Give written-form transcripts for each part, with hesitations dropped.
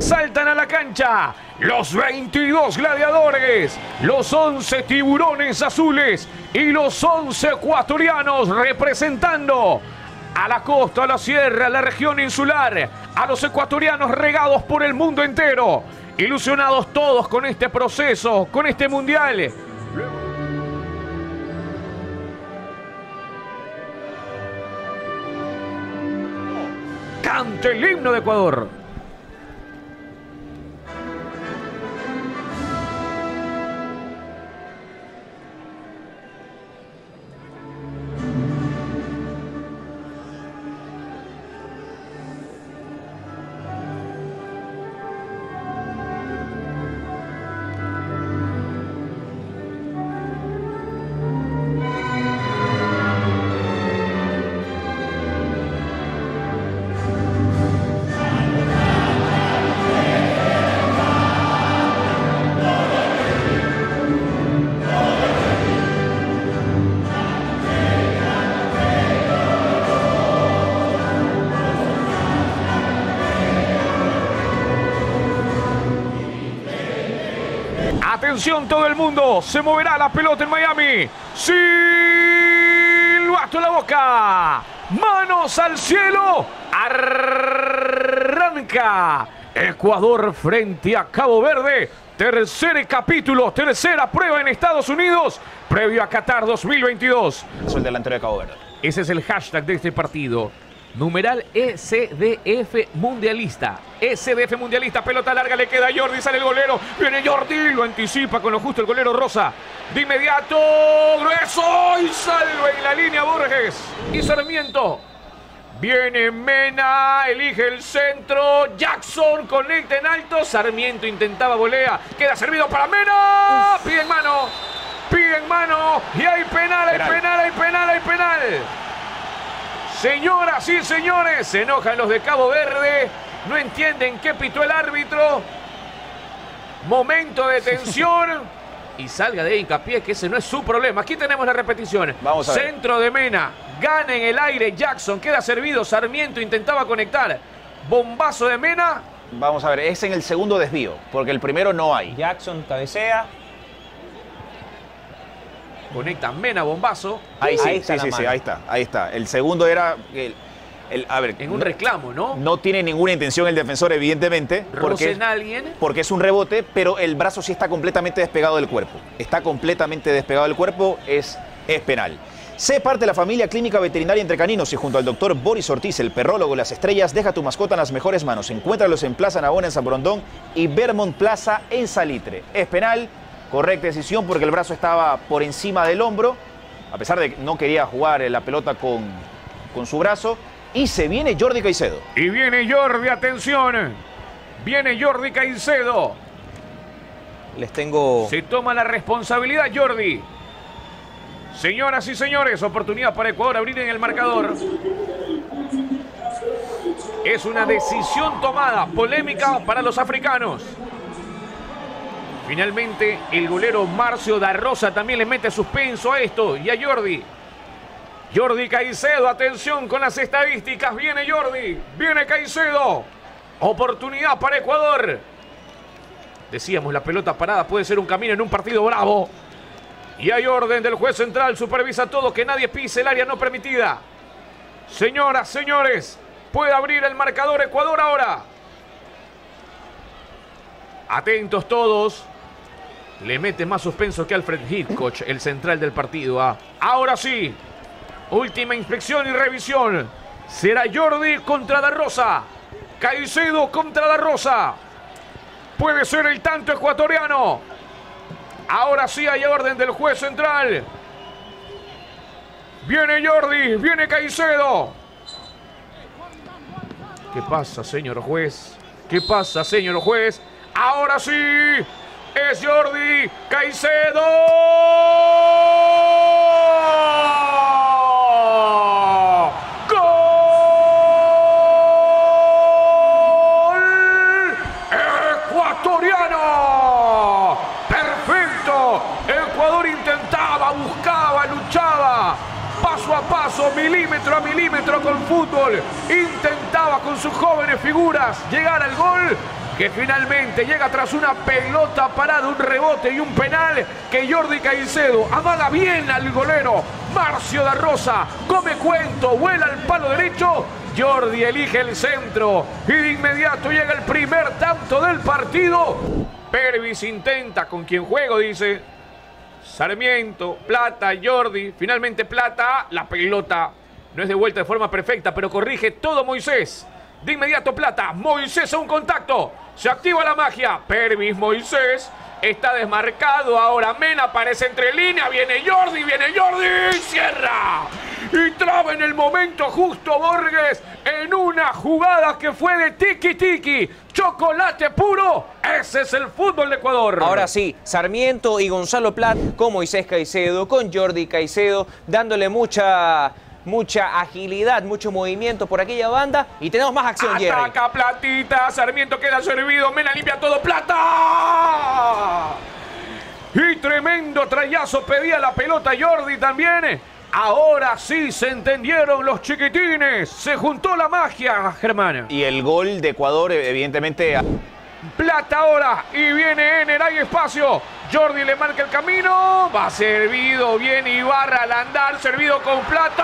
saltan a la cancha los 22 gladiadores, los 11 tiburones azules y los 11 ecuatorianos representando a la costa, a la sierra, a la región insular, a los ecuatorianos regados por el mundo entero, ilusionados todos con este proceso, con este mundial. Cante el himno de Ecuador. Atención todo el mundo, se moverá la pelota en Miami. Silbato en la boca, manos al cielo, arranca Ecuador frente a Cabo Verde. Tercer capítulo, tercera prueba en Estados Unidos, previo a Qatar 2022. Soy el delantero de Cabo Verde. Ese es el hashtag de este partido. Numeral SDF Mundialista. SDF Mundialista, pelota larga, le queda a Jordi, sale el golero. Viene Jordi, lo anticipa con lo justo el golero Rosa. De inmediato, grueso y salva en la línea Borges. Y Sarmiento. Viene Mena, elige el centro. Jackson conecta en alto. Sarmiento intentaba volea. Queda servido para Mena. Piden mano. Piden mano. Y hay penal, hay penal, hay penal, hay penal. Señoras y señores, se enojan los de Cabo Verde, no entienden qué pitó el árbitro. Momento de tensión y salga de hincapié que ese no es su problema. Aquí tenemos la repetición. Vamos a ver. Centro de Mena, gana en el aire Jackson, queda servido, Sarmiento intentaba conectar. Bombazo de Mena. Vamos a ver, es en el segundo desvío, porque el primero no hay. Jackson cabecea. Conecta Mena, bombazo. Ahí sí, Ahí está sí, la sí, mano. ahí está, ahí está. El segundo era a ver, En un reclamo, ¿no? no tiene ninguna intención el defensor, evidentemente, Rocen a alguien. porque es un rebote, pero el brazo sí está completamente despegado del cuerpo. Está completamente despegado del cuerpo, es penal. Sé parte de la familia Clínica Veterinaria Entre Caninos y junto al doctor Boris Ortiz, el perrólogo de las estrellas, deja tu mascota en las mejores manos. Encuéntralos en Plaza Navona en San Borondón y Vermont Plaza en Salitre. Es penal, correcta decisión porque el brazo estaba por encima del hombro, a pesar de que no quería jugar la pelota con su brazo. Y se viene Jordi Caicedo. Y viene Jordi, atención. Viene Jordi Caicedo. Les tengo... Se toma la responsabilidad Jordi. Señoras y señores, oportunidad para Ecuador abrir en el marcador. Es una decisión tomada, polémica para los africanos. Finalmente, el golero Marcio da Rosa también le mete suspenso a esto y a Jordi. Jordi Caicedo, atención con las estadísticas. Viene Jordi, viene Caicedo. Oportunidad para Ecuador. Decíamos, la pelota parada puede ser un camino en un partido bravo. Y hay orden del juez central, supervisa todo, que nadie pise el área no permitida. Señoras, señores, puede abrir el marcador Ecuador ahora. Atentos todos. Le mete más suspenso que Alfred Hitchcock, el central del partido. Ahora sí, última inspección y revisión. Será Jordi contra Da Rosa. Caicedo contra Da Rosa. Puede ser el tanto ecuatoriano. Ahora sí hay orden del juez central. Viene Jordi, viene Caicedo. ¿Qué pasa, señor juez? ¿Qué pasa, señor juez? Ahora sí, es Jordi Caicedo. ¡Gol ecuatoriano! ¡Perfecto! Ecuador intentaba, buscaba, luchaba. Paso a paso, milímetro a milímetro con fútbol. Intentaba con sus jóvenes figuras llegar al gol. que finalmente llega tras una pelota parada, un rebote y un penal que Jordi Caicedo amaga bien al golero Marcio da Rosa, come cuento, vuela al palo derecho. Jordi elige el centro y de inmediato llega el primer tanto del partido. Pervis intenta con quien juego, dice Sarmiento, Plata, Jordi, finalmente Plata, la pelota no es devuelta de forma perfecta, pero corrige todo Moisés. De inmediato Plata, Moisés a un contacto, se activa la magia, Pervis, Moisés, está desmarcado, ahora Mena aparece entre líneas, viene Jordi, cierra. Y traba en el momento justo Borges en una jugada que fue de tiki-tiki. Chocolate puro. Ese es el fútbol de Ecuador. Ahora sí, Sarmiento y Gonzalo Plat con Moisés Caicedo, con Jordi Caicedo, dándole mucha agilidad, mucho movimiento por aquella banda. Y tenemos más acción, Jerry. Ataca Platita, Sarmiento queda servido, Mena limpia todo, Plata. Y tremendo trayazo, pedía la pelota Jordi también. Ahora sí se entendieron los chiquitines. Se juntó la magia, Germán. Y el gol de Ecuador, evidentemente... Plata ahora. Y viene Ener, hay espacio. Jordi le marca el camino. Va servido. Viene Ibarra al andar. Servido con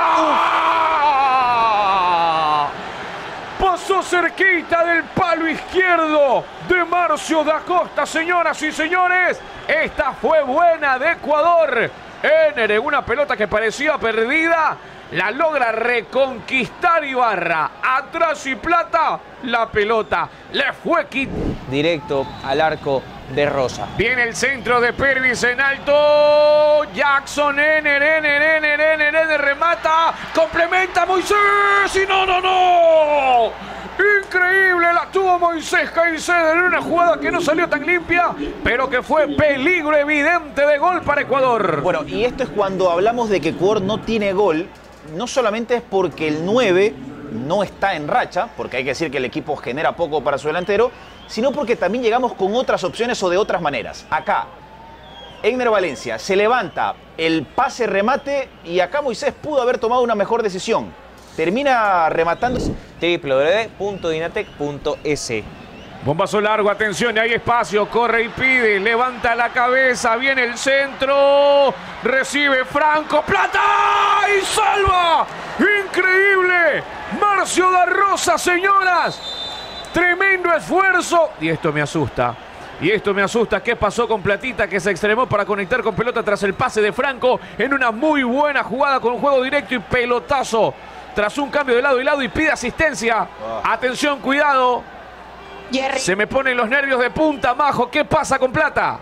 Plata. Pasó cerquita del palo izquierdo de Marcio da Costa, señoras y señores. Esta fue buena de Ecuador. Ener, en una pelota que parecía perdida, la logra reconquistar Ibarra. Atrás y Plata, la pelota le fue directo al arco de Rosa. Viene el centro de Pervis en alto. Jackson, Ener, remata. Complementa Moisés. Y no. Increíble, la tuvo Moisés Caicedo en una jugada que no salió tan limpia, pero que fue peligro evidente de gol para Ecuador. Bueno, y esto es cuando hablamos de que Ecuador no tiene gol, no solamente es porque el 9 no está en racha, porque hay que decir que el equipo genera poco para su delantero, sino porque también llegamos con otras opciones o de otras maneras. Acá, Egner Valencia se levanta el pase remate y acá Moisés pudo haber tomado una mejor decisión. Termina rematando. www.dinatec.es. Bombazo largo, atención, hay espacio, corre y pide, levanta la cabeza, viene el centro, recibe Franco, Plata y salva. Increíble, Marcio da Rosa, señoras. Tremendo esfuerzo. Y esto me asusta. ¿Qué pasó con Platita, que se extremó para conectar con pelota tras el pase de Franco en una muy buena jugada con juego directo y pelotazo? Tras un cambio de lado y lado y pide asistencia. Atención, cuidado. Jerry. Se me ponen los nervios de punta, Majo. ¿Qué pasa con Plata?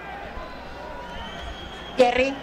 Jerry.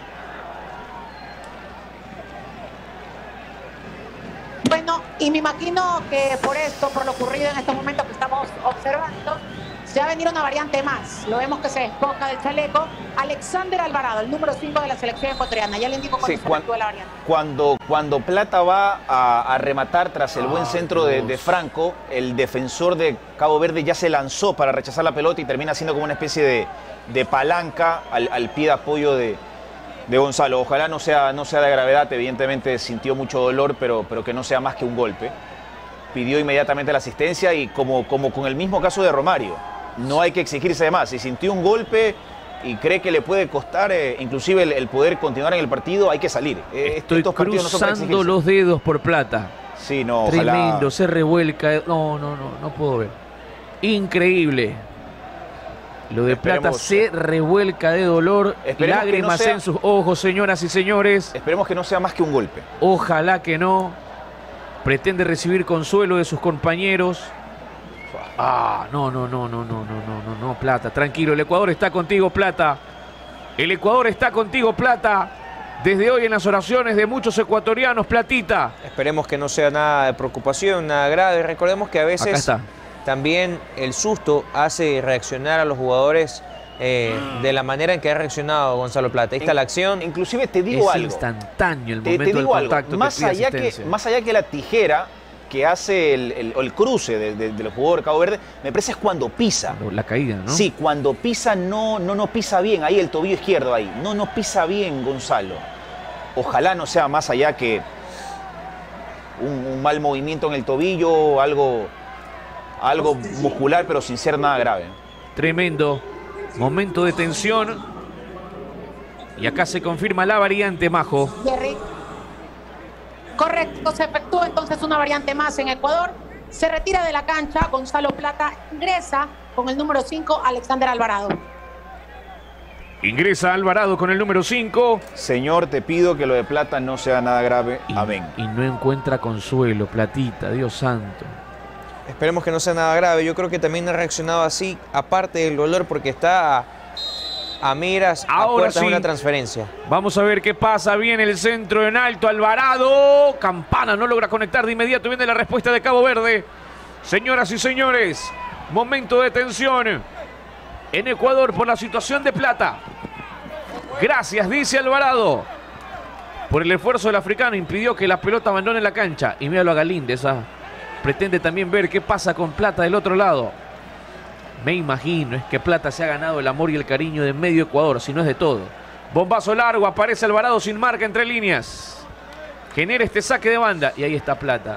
Bueno, y me imagino que por esto, por lo ocurrido en estos momentos que estamos observando, se va a venir una variante más. Lo vemos que se despoja del chaleco. Alexander Alvarado, el número 5 de la selección ecuatoriana. Ya le indico cuándo se efectúa la variante. Cuando Plata va a rematar tras el buen centro de Franco, el defensor de Cabo Verde ya se lanzó para rechazar la pelota y termina siendo como una especie de palanca al pie de apoyo de Gonzalo. Ojalá no sea de gravedad, evidentemente sintió mucho dolor, pero que no sea más que un golpe. Pidió inmediatamente la asistencia y como con el mismo caso de Romario, no hay que exigirse de más. Si sintió un golpe y cree que le puede costar inclusive el poder continuar en el partido, hay que salir. Estoy cruzando los dedos por Plata. Sí, no, tremendo, ojalá. se revuelca. No puedo ver. Increíble. Lo de Plata se revuelca de dolor, lágrimas en sus ojos, señoras y señores. Esperemos que no sea más que un golpe. Ojalá que no. Pretende recibir consuelo de sus compañeros. No, Plata, tranquilo. El Ecuador está contigo, Plata. El Ecuador está contigo, Plata. Desde hoy en las oraciones de muchos ecuatorianos, Platita. Esperemos que no sea nada de preocupación, nada grave. Recordemos que a veces también el susto hace reaccionar a los jugadores de la manera en que ha reaccionado Gonzalo Plata. Ahí está la acción. Inclusive te digo algo. Es instantáneo el momento del contacto. Más allá que la tijera que hace el cruce del jugador de Cabo Verde, me parece es cuando pisa. La caída, ¿no? Sí, cuando pisa no pisa bien. Ahí el tobillo izquierdo ahí. No pisa bien Gonzalo. Ojalá no sea más allá que un mal movimiento en el tobillo, algo algo muscular, pero sin ser nada grave. Tremendo momento de tensión. Y acá se confirma la variante, Majo. Jerry. Correcto, se efectúa entonces una variante más en Ecuador. Se retira de la cancha Gonzalo Plata, ingresa con el número 5 Alexander Alvarado. Ingresa Alvarado con el número 5. Señor, te pido que lo de Plata no sea nada grave. Amén. Y no encuentra consuelo, Platita, Dios santo. Esperemos que no sea nada grave. Yo creo que también ha reaccionado así, aparte del dolor, porque está a miras, a puertas de una transferencia. Vamos a ver qué pasa. Viene el centro en alto, Alvarado. Campana no logra conectar de inmediato. Viene la respuesta de Cabo Verde. Señoras y señores, momento de tensión en Ecuador por la situación de Plata. Gracias, dice Alvarado. Por el esfuerzo del africano impidió que la pelota abandone la cancha. Y míralo a Galíndez. Pretende también ver qué pasa con Plata del otro lado. Me imagino es que Plata se ha ganado el amor y el cariño de medio Ecuador, si no es de todo. Bombazo largo, aparece Alvarado sin marca entre líneas. Genera este saque de banda y ahí está Plata.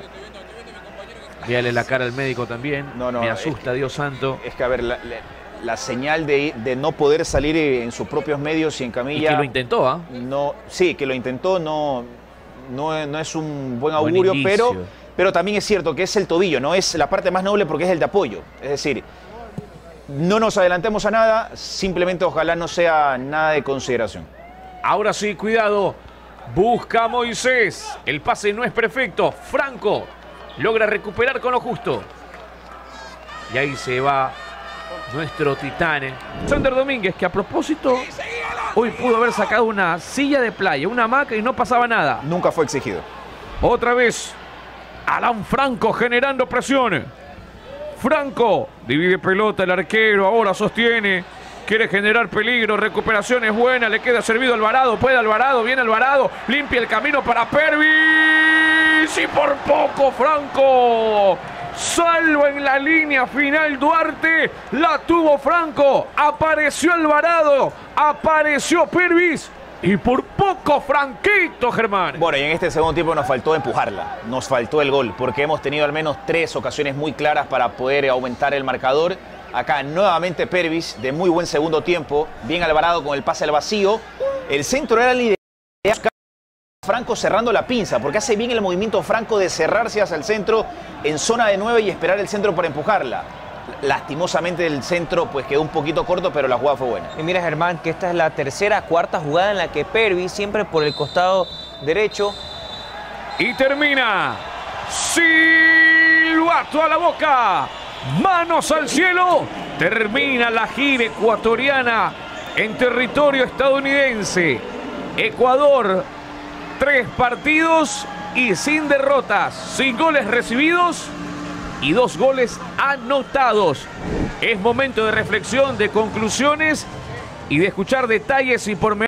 Véale la cara al médico también. Me asusta, Dios santo. Es que, a ver, la señal de no poder salir en sus propios medios y en camilla. Y que lo intentó, ¿ah? No, sí, que lo intentó, no es un buen augurio, pero también es cierto que es el tobillo, no es la parte más noble porque es el de apoyo. Es decir, no nos adelantemos a nada, simplemente ojalá no sea nada de consideración. Ahora sí, cuidado. Busca a Moisés. El pase no es perfecto. Franco logra recuperar con lo justo. Y ahí se va nuestro titán. Sander Domínguez, que a propósito, hoy pudo haber sacado una silla de playa, una hamaca y no pasaba nada. Nunca fue exigido. Otra vez, Alan Franco generando presión. Franco divide pelota, el arquero ahora sostiene. Quiere generar peligro, recuperación es buena, le queda servido Alvarado, puede Alvarado, viene Alvarado, limpia el camino para Pervis y por poco Franco salva en la línea final Duarte, la tuvo Franco, apareció Alvarado, apareció Pervis y por poco Franquito, Germán. Bueno, y en este segundo tiempo nos faltó empujarla, nos faltó el gol, porque hemos tenido al menos 3 ocasiones muy claras para poder aumentar el marcador. Acá nuevamente Pervis, de muy buen segundo tiempo. Bien Alvarado con el pase al vacío. El centro era el ideal. Franco cerrando la pinza, porque hace bien el movimiento Franco de cerrarse hacia el centro en zona de 9 y esperar el centro para empujarla. Lastimosamente el centro pues quedó un poquito corto, pero la jugada fue buena. Y mira, Germán, que esta es la tercera, cuarta jugada en la que Pervis, siempre por el costado derecho. Y termina. Silbato a la boca. Manos al cielo. Termina la gira ecuatoriana en territorio estadounidense. Ecuador, 3 partidos y sin derrotas, sin goles recibidos y 2 goles anotados. Es momento de reflexión, de conclusiones y de escuchar detalles y pormenores.